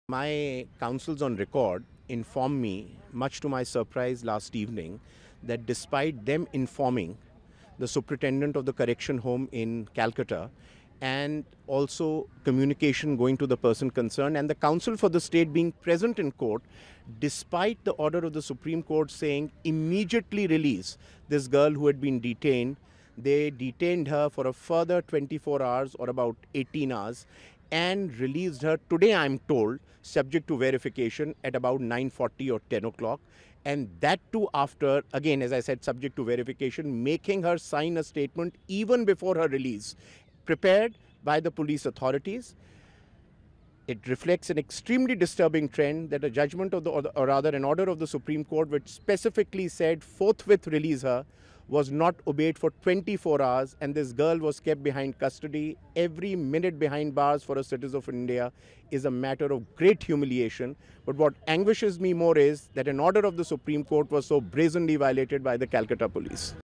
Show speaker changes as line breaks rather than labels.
My counsels on record informed me, much to my surprise last evening, that despite them informing the superintendent of the correction home in Calcutta and also communication going to the person concerned and the counsel for the state being present in court, despite the order of the Supreme Court saying immediately release this girl who had been detained, they detained her for a further 24 hours or about 18 hours and released her today, I'm told, subject to verification at about 9:40 or 10 o'clock. And that too after, again, as I said, subject to verification, making her sign a statement even before her release, prepared by the police authorities. It reflects an extremely disturbing trend that a judgment of the, or rather an order of the Supreme Court, which specifically said forthwith release her, was not obeyed for 24 hours, and this girl was kept behind custody. Every minute behind bars for a citizen of India is a matter of great humiliation. But what anguishes me more is that an order of the Supreme Court was so brazenly violated by the Calcutta police.